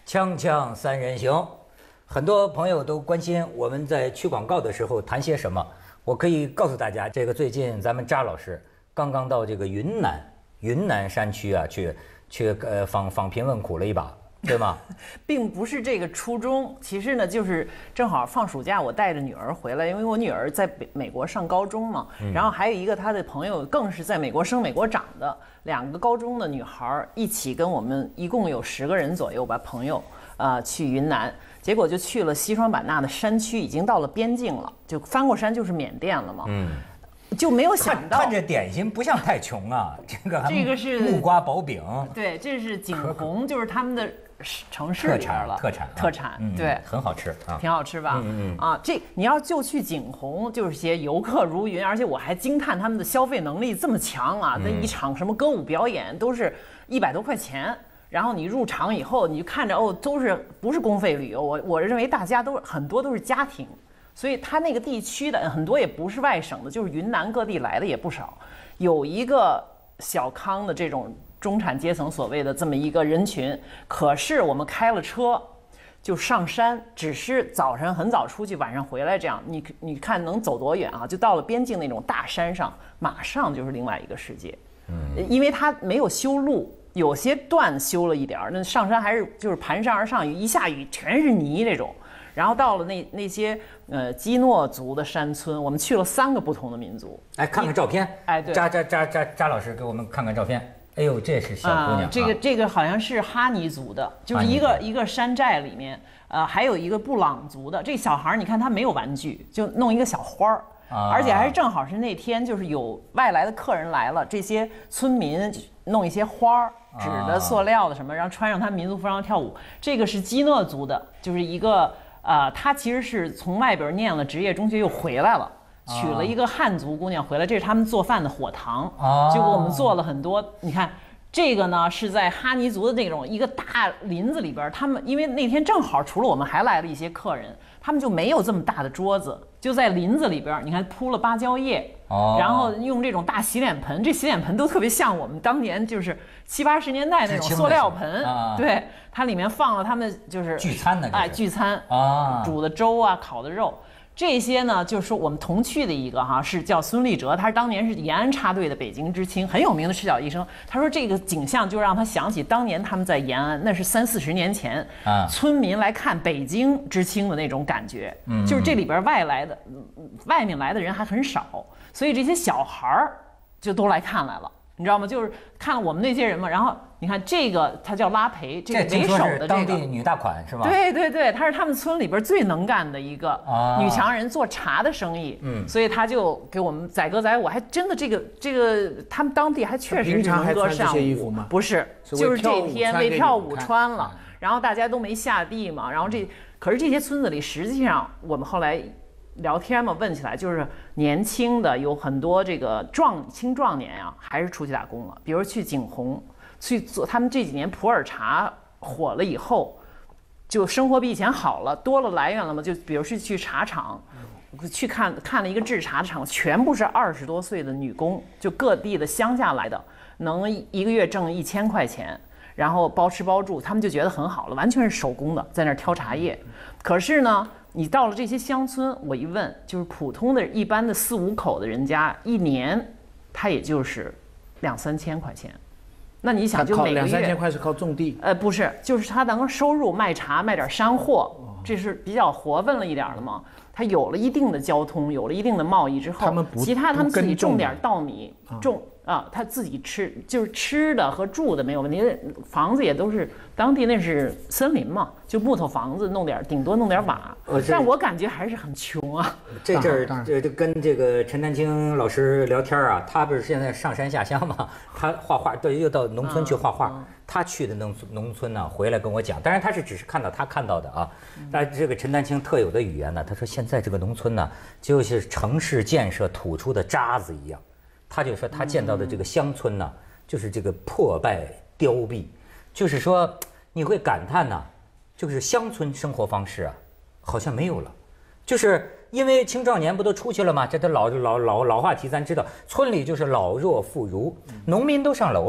锵锵三人行，很多朋友都关心我们在去广告的时候谈些什么。我可以告诉大家，这个最近咱们扎老师刚刚到这个云南山区啊，去访贫问苦了一把，对吗？ 并不是这个初衷，其实呢，就是正好放暑假，我带着女儿回来，因为我女儿在美国上高中嘛，然后还有一个她的朋友更是在美国生美国长的，2个高中的女孩一起跟我们一共有10个人左右吧，朋友去云南，结果就去了西双版纳的山区，已经到了边境了，就翻过山就是缅甸了嘛。就没有想到， 看着点心不像太穷啊， 这个是木瓜薄饼， 对，这是景洪，就是他们的城市里边了，特产，对， 很好吃啊， 挺好吃吧？这你要就去景洪，就是些游客如云，而且我还惊叹他们的消费能力这么强啊！那一场什么歌舞表演都是100多块钱，然后你入场以后，你就看着都是不是公费旅游？我认为大家很多都是家庭。所以他那个地区的很多也不是外省的，就是云南各地来的也不少。有一个小康的这种中产阶层所谓的这么一个人群，可是我们开了车就上山，只是早上很早出去，晚上回来这样。你看能走多远啊？就到了边境那种大山上，马上就是另外一个世界。因为它没有修路，有些段修了一点儿，那上山还是就是盘山而上，一下雨全是泥这种。然后到了那些基诺族的山村，我们去了3个不同的民族。 哎，看看照片。 哎，对， 扎老师给我们看看照片。哎呦，这是小姑娘。 这个好像是哈尼族的，就是一个山寨里面，还有一个布朗族的。这小孩你看他没有玩具，就弄一个小花儿。而且还是正好是那天，就是有外来的客人来了，这些村民弄一些花儿、纸的、塑料的什么，然后穿上他们民族服装跳舞。这个是基诺族的，就是一个。他其实是从外边念了职业中学又回来了，娶了一个汉族姑娘回来，这是他们做饭的火塘，就给我们做了很多。你看这个呢是在哈尼族的那种一个大林子里边，他们因为那天正好除了我们还来了一些客人，他们就没有这么大的桌子，就在林子里边，你看铺了芭蕉叶，然后用这种大洗脸盆，这洗脸盆都特别像我们当年就是70、80年代那种塑料盆，对，它里面放了他们就是聚餐的， 聚餐煮的粥啊，烤的肉。这些呢，就是说我们同去的一个是叫孙立哲，他当年是延安插队的北京知青，很有名的赤脚医生。他说这个景象就让他想起当年他们在延安，那是30、40年前，村民来看北京知青的那种感觉，就是这里边外面来的人还很少，所以这些小孩儿就都来看来了。你知道吗？就是看了我们那些人嘛，然后你看这个，他叫拉培，这个为首的当地女大款是吧？ 对对对，她是他们村里边最能干的一个女强人，做茶的生意。所以他就给我们载歌载舞，还真的这个他们当地还确实是能歌善舞。不是，就是这天为跳舞穿了，然后大家都没下地嘛，然后可是这些村子里实际上我们后来。聊天嘛，问起来就是年轻的有很多这个青壮年啊，还是出去打工了。比如去景洪去做，他们这几年普洱茶火了以后，就生活比以前好了，多了来源了嘛。就比如是去茶厂，去看了一个制茶的厂，全部是20多岁的女工，就各地的乡下来的，能1个月挣1000块钱，然后包吃包住，他们就觉得很好了，完全是手工的，在那儿挑茶叶。可是呢。你到了这些乡村，我一问，就是普通的一般的4、5口的人家，一年他也就是2、3千块钱。那你想，就每个月 2、3千块是靠种地？ 不是，就是他能收入卖茶，卖点山货，这是比较活分了一点了嘛。他有了一定的交通，有了一定的贸易之后，其他他们自己种点稻米，他自己吃，就是吃的和住的没有问题，房子也都是当地那是森林嘛，就木头房子，顶多弄点瓦，但我感觉还是很穷啊。 这跟这个陈丹青老师聊天啊，他不是现在上山下乡嘛，他画画，对，又到农村去画画。他去的农村呢，回来跟我讲，当然他只是看到他看到的啊，但这个陈丹青特有的语言呢，他说现在这个农村呢，就是城市建设吐出的渣子一样。他就说他见到的这个乡村呢，就是这个破败凋敝，就是说你会感叹呢，就是乡村生活方式啊，好像没有了，就是因为青壮年不都出去了吗？这都老话题，咱知道，村里就是老弱妇孺，农民都上楼了。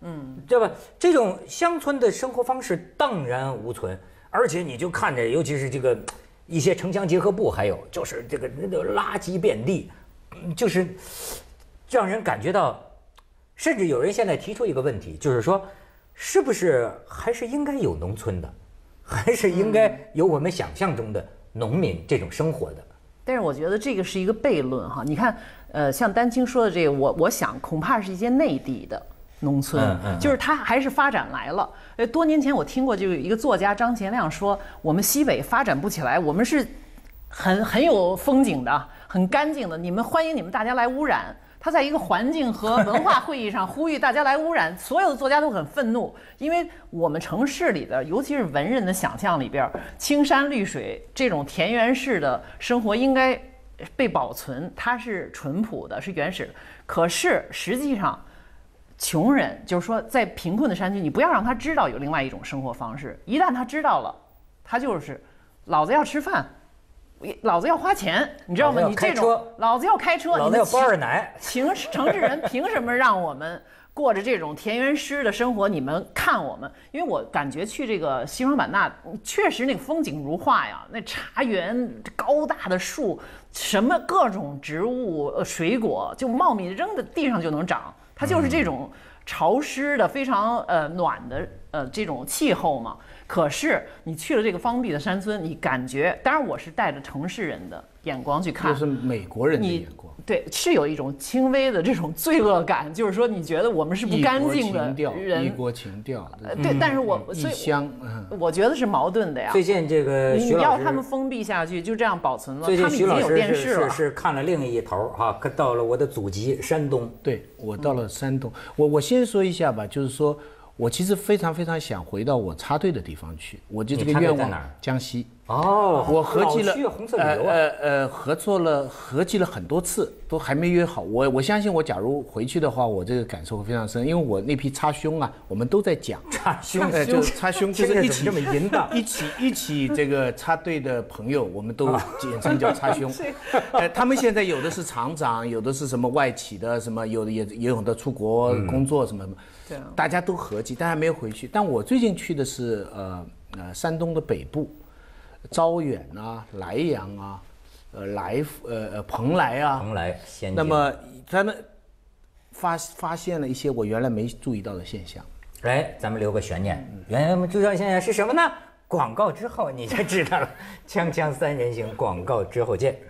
对吧？这种乡村的生活方式荡然无存，而且你就看着，尤其是这个一些城乡结合部，还有就是这个垃圾遍地，就是让人感觉到，甚至有人现在提出一个问题，就是说，是不是还是应该有农村的，还是应该有我们想象中的农民这种生活的？ 但是我觉得这个是一个悖论哈。你看，像丹青说的这个，我想恐怕是一些内地的农村，就是它还是发展来了。多年前我听过，就有一个作家张贤亮说，我们西北发展不起来，我们是很有风景的，很干净的，你们欢迎你们大家来污染。他在一个环境和文化会议上呼吁大家来污染，所有的作家都很愤怒，因为我们城市里的，尤其是文人的想象里边，青山绿水这种田园式的生活应该被保存，它是淳朴的，是原始的。可是实际上，穷人就是说，在贫困的山区，你不要让他知道有另外一种生活方式，一旦他知道了，他就是老子要吃饭。老子要花钱，你知道吗？你这种老子要开车， 老子要包二奶， 城市人凭什么让我们过着这种田园诗的生活？你们看我们，因为我感觉去这个西双版纳，确实那个风景如画呀，那茶园高大的树，什么各种植物、水果就茂密，扔在地上就能长，它就是这种潮湿的、非常暖的这种气候嘛。可是你去了这个荒僻的山村，你感觉，当然我是带着城市人的眼光去看， 就是美国人的眼光， 对，是有一种轻微的这种罪恶感，就是说你觉得我们是不干净的人， 异国情调， 对，但是异乡， 我觉得是矛盾的呀。 最近这个徐老师， 你要他们封闭下去，就这样保存了， 最近徐老师是看了另一头哈，到了我的祖籍山东， 对我到了山东，我先说一下吧，就是说。我其实非常非常想回到我插队的地方去，我就这个愿望。江西。 哦， 我合计了红色旅游合计了很多次，都还没约好。我相信我假如回去的话，我这个感受会非常深，因为我那批插胸啊，我们都在讲插胸， 就是插胸，就是一起这么淫荡， 一起这个插队的朋友，我们都简称叫插胸。他们现在有的是厂长，有的是什么外企的，什么有的也有的出国工作什么。大家都合计，但还没有回去。但我最近去的是山东的北部，招远啊、莱阳啊、蓬莱啊。 蓬莱仙境。 那么他们发现了一些我原来没注意到的现象。 来，咱们留个悬念。原来我们注意到现象是什么呢？广告之后你就知道了。锵锵三人行，广告之后见。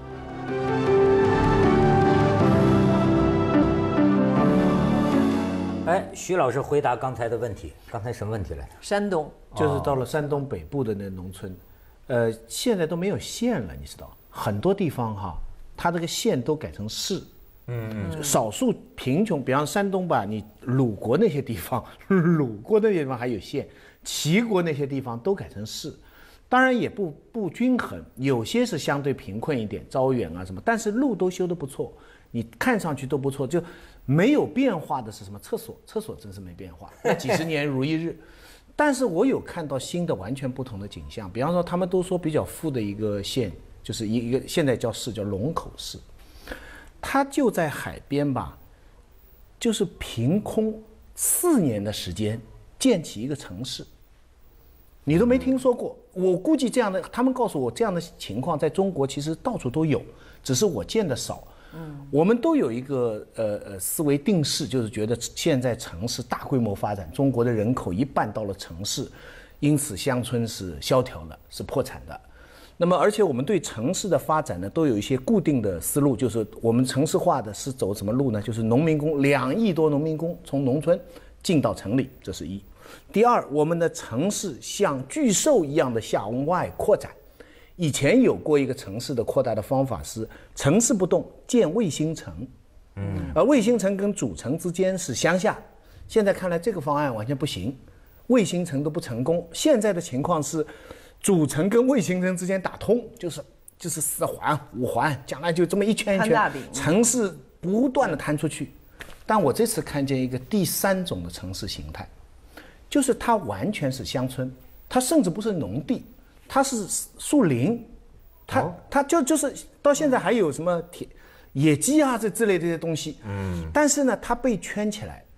哎，徐老师回答刚才的问题，刚才什么问题来着？ 山东， 就是到了山东北部的那农村，现在都没有县了，你知道，很多地方哈，它这个县都改成市，少数贫穷，比方山东吧，你鲁国那些地方还有县，齐国那些地方都改成市，当然也不均衡，有些是相对贫困一点，招远啊什么，但是路都修得不错，你看上去都不错，就。没有变化的是什么？厕所真是没变化，那几十年如一日。但是我有看到新的完全不同的景象，比方说他们都说比较富的一个县，就是一个现在叫市，叫龙口市，它就在海边吧，就是凭空4年的时间建起一个城市，你都没听说过。我估计这样的，他们告诉我这样的情况在中国其实到处都有，只是我见得少。我们都有一个思维定式，就是觉得现在城市大规模发展，中国的人口一半到了城市，因此乡村是萧条的，是破产的。那么，而且我们对城市的发展呢，都有一些固定的思路，就是我们城市化的是走什么路呢？就是农民工2亿多农民工从农村进到城里，这是一。第二，我们的城市像巨兽一样的向外扩展。以前有过一个城市的扩大的方法是城市不动建卫星城，而卫星城跟主城之间是乡下，现在看来这个方案完全不行，卫星城都不成功。现在的情况是主城跟卫星城之间打通，就是4环5环，将来就这么一圈一圈，城市不断的摊出去。但我这次看见一个第3种的城市形态，就是它完全是乡村，它甚至不是农地，它是树林，它就是到现在还有什么野鸡啊这之类这些东西，但是呢，它被圈起来，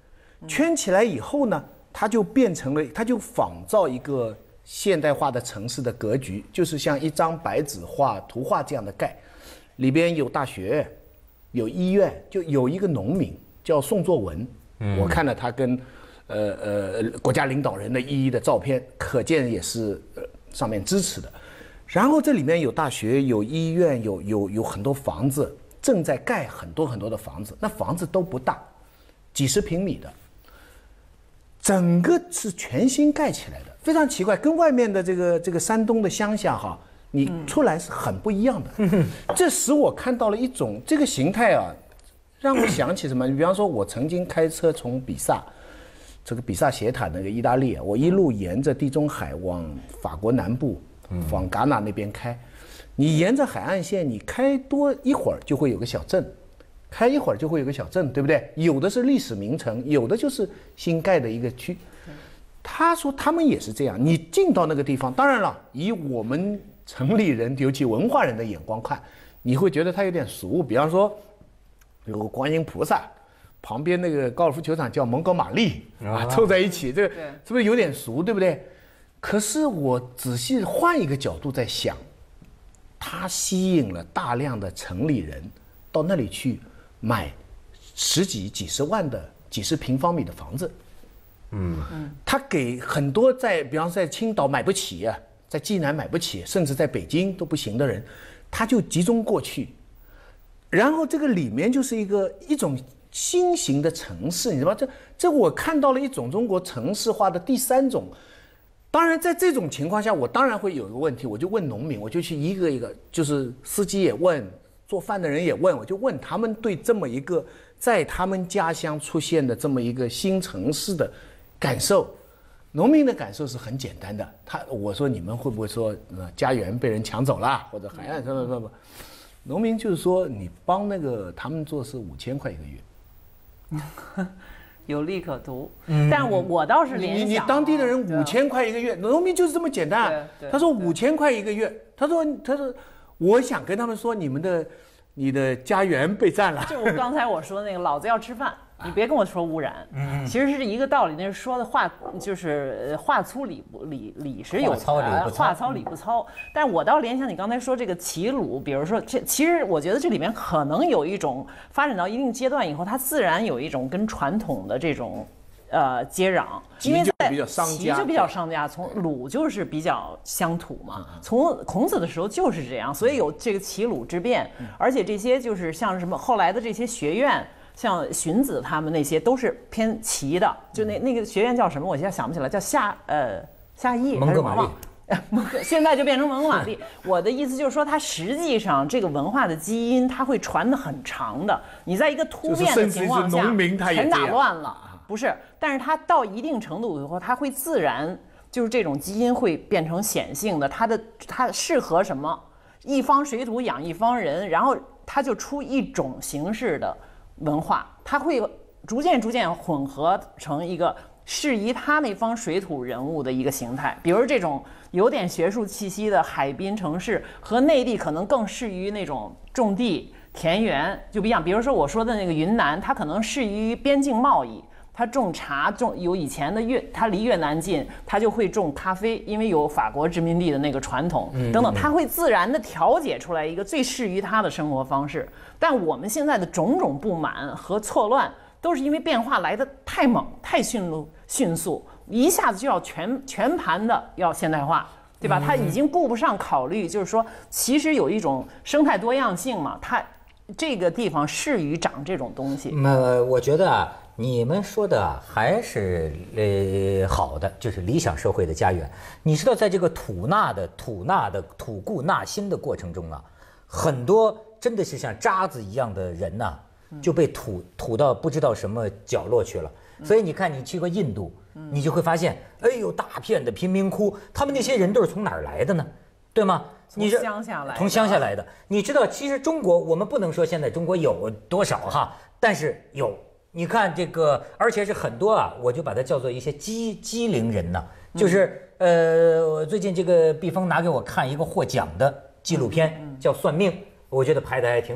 圈起来以后呢，它就变成了，它就仿造一个现代化的城市的格局，就是像一张白纸画图画这样的盖，里边有大学院，有医院，就有一个农民叫宋作文，我看了他跟国家领导人的一一的照片，可见也是上面支持的。然后这里面有大学，有医院，有很多房子，正在盖很多很多的房子，那房子都不大，几十平米的，整个是全新盖起来的，非常奇怪，跟外面的这个山东的乡下哈，你出来是很不一样的。这使我看到了一种这个形态啊，让我想起什么？比方说，我曾经开车从比萨，这个比萨斜塔那个意大利，我一路沿着地中海往法国南部。往戛纳那边开，你沿着海岸线，你开多一会儿就会有个小镇，开一会儿就会有个小镇，对不对？有的是历史名城，有的就是新盖的一个区。他说他们也是这样，你进到那个地方，当然了，以我们城里人，尤其文化人的眼光看，你会觉得它有点俗。比方说，有个观音菩萨，旁边那个高尔夫球场叫蒙哥马利啊，凑在一起，这个是不是有点俗，对不对？可是我仔细换一个角度在想，它吸引了大量的城里人到那里去买十几、几十万的几十平方米的房子。他给很多比方说在青岛买不起啊，在济南买不起，甚至在北京都不行的人，他就集中过去。然后这个里面就是一种新型的城市，你知道吗？这我看到了一种中国城市化的第三种。当然，在这种情况下，我当然会有一个问题，我就问农民，我就去一个一个，就是司机也问，做饭的人也问，我就问他们对这么一个在他们家乡出现的这么一个新城市的感受。农民的感受是很简单的，我说你们会不会说家园被人抢走了，或者海岸什么？农民就是说你帮那个他们做是5000块一个月。 有利可图，但我倒是联想， 你当地的人5000块一个月，农民就是这么简单。他说5000块一个月，他说我想跟他们说你的家园被占了。 就我刚才我说的那个，老子要吃饭，你别跟我说污染，其实是一个道理。那是说的话，就是话粗理是有话糙理不糙。但我倒联想你刚才说这个齐鲁，比如说其实我觉得这里面可能有一种发展到一定阶段以后，它自然有一种跟传统的这种接壤，因为在齐就比较商家，从鲁就是比较乡土嘛，从孔子的时候就是这样，所以有这个齐鲁之变，而且这些就是像什么后来的这些学院。像荀子他们那些都是偏齐的，就那个学院叫什么？我现在想不起来，叫夏邑还是蒙忘？现在就变成蒙哥马利。我的意思就是说，它实际上这个文化的基因，它会传得很长的。你在一个突变的情况下，全打乱了，不是？但是它到一定程度以后，它会自然就是这种基因会变成显性的，它适合什么？一方水土养一方人，然后它就出一种形式的。文化，它会逐渐混合成一个适宜它那方水土人物的一个形态。比如这种有点学术气息的海滨城市，和内地可能更适于那种种地田园就不一样。比如说我说的那个云南，它可能适于边境贸易，它种茶有以前的它离越南近，它就会种咖啡，因为有法国殖民地的那个传统等等，它会自然的调节出来一个最适于它的生活方式。但我们现在的种种不满和错乱，都是因为变化来得太猛、太迅速，一下子就要全盘的要现代化，对吧？它已经顾不上考虑，就是说，其实有一种生态多样性嘛，它这个地方适于长这种东西。 我觉得啊，你们说的还是好的，就是理想社会的家园。你知道，在这个吐故纳新的过程中啊，很多真的是像渣子一样的人呐，就被吐到不知道什么角落去了。所以你看，你去过印度，你就会发现，哎呦，大片的贫民窟，他们那些人都是从哪儿来的呢？对吗？ 从乡下来的。你知道，其实中国，我们不能说现在中国有多少哈，但是有。你看这个，而且是很多啊，我就把它叫做一些机灵人呐，就是最近这个毕峰拿给我看一个获奖的纪录片，叫《算命》，我觉得拍的还挺好。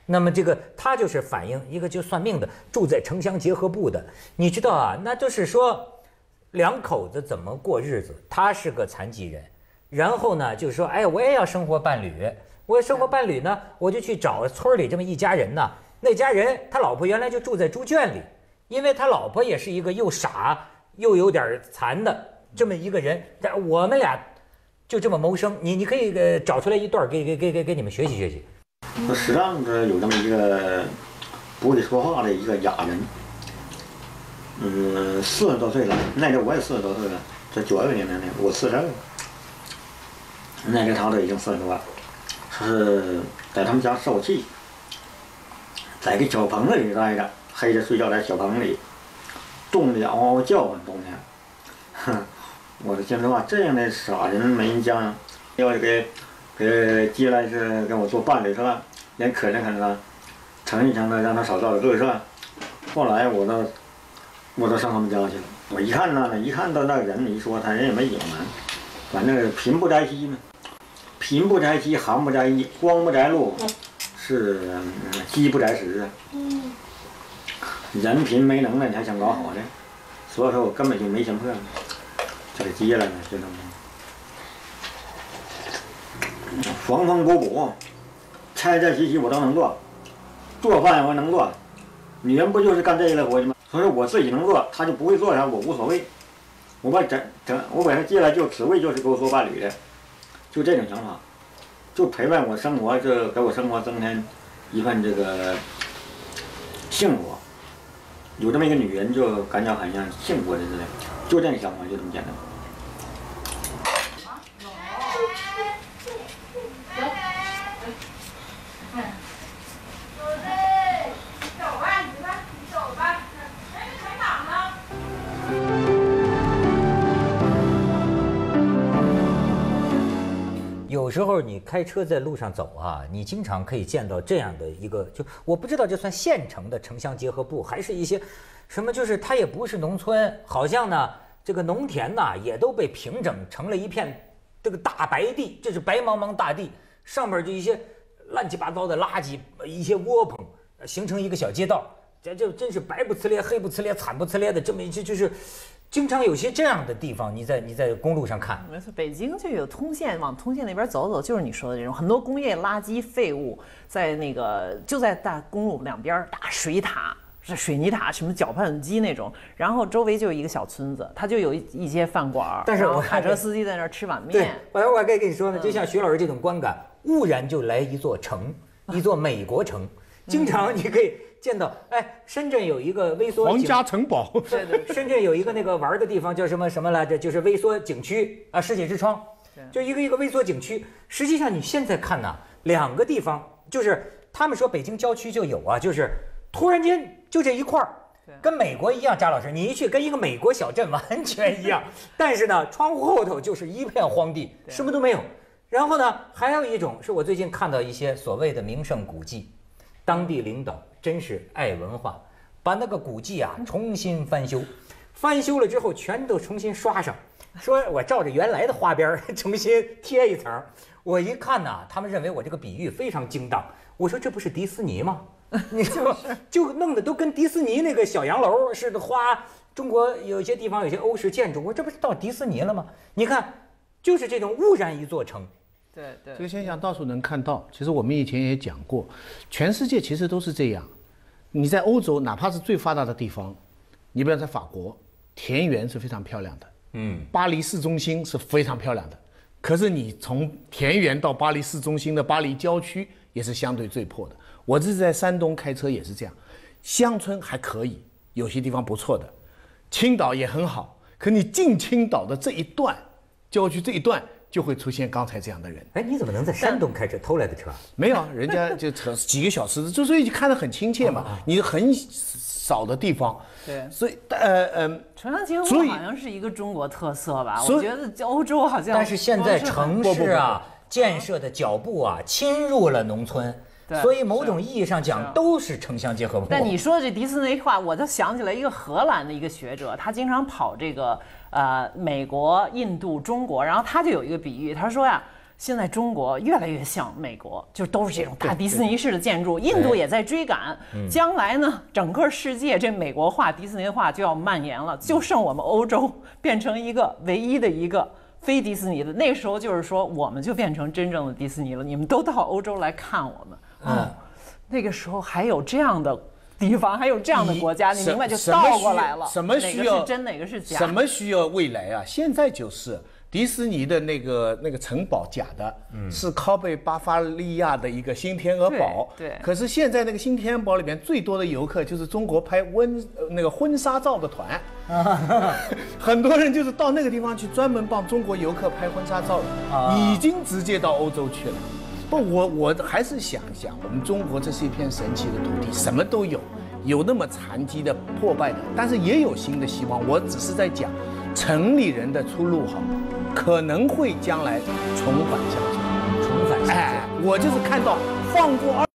那么这个他就是反映一个就算命的住在城乡结合部的，你知道啊，那就是说两口子怎么过日子，他是个残疾人，然后呢就是说，哎，我也要生活伴侣，我生活伴侣呢，我就去找村里这么一家人呢，那家人他老婆原来就住在猪圈里，因为他老婆也是一个又傻又有点残的这么一个人，但我们俩就这么谋生，你可以找出来一段给你们学习学习。 适当的有这么一个不会说话的一个哑人，40多岁了，那阵我也40多岁了，这92年的我42，那阵他都已经40多了，是在他们家受气，在个小棚子里待着，黑着睡觉在小棚里，冻得嗷嗷叫唤，冬天，哼，我的心说话，这样的傻人没人家，要给接来是跟我做伴侣是吧？连可怜他，诚一诚的让他少遭点罪是吧？后来我都上他们家去了。我一看呢，一看到那个人，一说他人也没隐瞒，反正贫不摘西嘛，贫不摘西，寒不摘衣，光不摘露，是饥不摘食啊。人贫没能耐，你还想搞好的？所以说我根本就没想破，就给接来了，就这么。缝缝补补，拆拆洗洗我都能做，做饭我能做，女人不就是干这一类活计吗？所以说我自己能做，她就不会做啥，我无所谓。我把我把她接来就此为就是给我做伴侣的，就这种想法，就陪伴我生活，这给我生活增添一份这个幸福。有这么一个女人，就感觉很像幸福的之类，就这个想法，就这么简单。 有时候你开车在路上走啊，你经常可以见到这样的一个，就我不知道这算县城的城乡结合部，还是一些什么，就是它也不是农村，好像呢这个农田呢也都被平整成了一片这个大白地，这是白茫茫大地，上面就一些乱七八糟的垃圾，一些窝棚，形成一个小街道，这真是白不呲咧、黑不呲咧、惨不呲咧的这么一些，就是。经常有些这样的地方，你在公路上看， 没错，北京就有通县，往通县那边走走，就是你说的这种很多工业垃圾废物，在那个就在大公路两边大水塔，是水泥塔，什么搅拌机那种，然后周围就有一个小村子，它就有一些饭馆， 但是我卡车司机在那儿吃碗面。 对，我还可以跟你说呢，就像徐老师这种观感，忽然就来一座城，一座美国城，经常你可以。见到哎，深圳有一个微缩皇家城堡， 对，深圳有一个那个玩的地方叫什么来着？就是微缩景区啊，世界之窗，就一个微缩景区。实际上你现在看呢，两个地方就是他们说北京郊区就有啊，就是突然间就这一块儿，跟美国一样。张老师，你一去跟一个美国小镇完全一样，但是呢，窗户后头就是一片荒地，什么都没有。然后呢，还有一种是我最近看到一些所谓的名胜古迹，当地领导。真是爱文化，把那个古迹啊重新翻修了之后全都重新刷上，说我照着原来的花边重新贴一层。我一看呢，他们认为我这个比喻非常精当。我说这不是迪士尼吗？你就弄得都跟迪士尼那个小洋楼似的花。中国有些地方有些欧式建筑，我这不是到迪士尼了吗？你看，就是这种污染一座城。 对， 这个现象到处能看到。其实我们以前也讲过，全世界其实都是这样。你在欧洲，哪怕是最发达的地方，你比如在法国，田园是非常漂亮的，巴黎市中心是非常漂亮的。可是你从田园到巴黎市中心的巴黎郊区，也是相对最破的。我这是在山东开车也是这样，乡村还可以，有些地方不错的，青岛也很好。可你进青岛的这一段，郊区这一段。就会出现刚才这样的人。 哎，你怎么能在山东开车偷来的车？ 没有，人家就车几个小时，就所以看得很亲切嘛。你很少的地方， 对， 所以城乡结合部好像是一个中国特色吧？我觉得欧洲好像。 但是现在城市啊，建设的脚步啊，侵入了农村。所以某种意义上讲都是城乡结合部。 但你说的这迪士尼话，我就想起来一个荷兰的一个学者，他经常跑这个美国、印度、中国，然后他就有一个比喻，他说呀， 现在中国越来越像美国，就都是这种大迪士尼式的建筑。印度也在追赶，将来呢，整个世界这美国化、迪士尼化就要蔓延了，就剩我们欧洲变成一个唯一的一个非迪士尼的。那时候就是说，我们就变成真正的迪士尼了，你们都到欧洲来看我们。那个时候还有这样的地方，还有这样的国家，你明白就倒过来了。 什么需要哪个是真，哪个是假？ 什么需要未来啊？现在就是迪士尼的那个城堡假的，是拷贝巴伐利亚的一个新天鹅堡。 对。 可是现在那个新天鹅堡里面最多的游客就是中国拍那个婚纱照的团，很多人就是到那个地方去专门帮中国游客拍婚纱照的，已经直接到欧洲去了。不，我还是想一想，我们中国这是一片神奇的土地，什么都有，有那么残疾的、破败的，但是也有新的希望。我只是在讲，城里人的出路可能会将来重返乡村。 重返乡村。 我就是看到放过